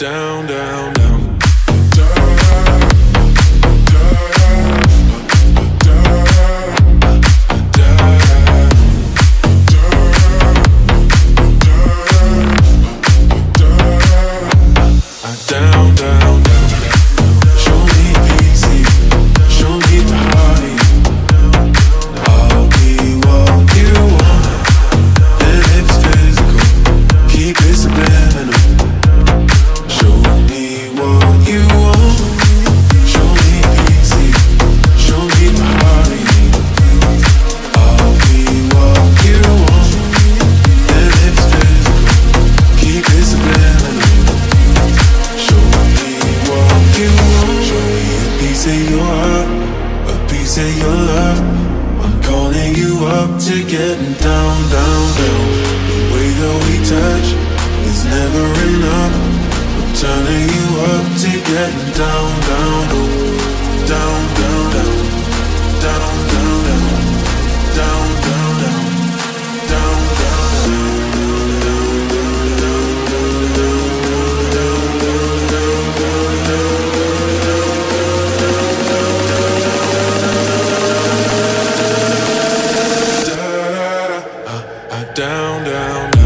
down, down, down. Down, down, down. Show me easy, show me the party. I'll be what you want, and if it's physical, keep it subliminal. Show me what you want. Show me easy, show me the party. I'll be what you want, and if it's physical, keep it subliminal. Piece of your heart, a piece of your love. I'm calling you up to getting down, down, down. The way that we touch is never enough. I'm turning you up to getting down, down, down, down, down, down, down, down, down, down, down, down, down, down.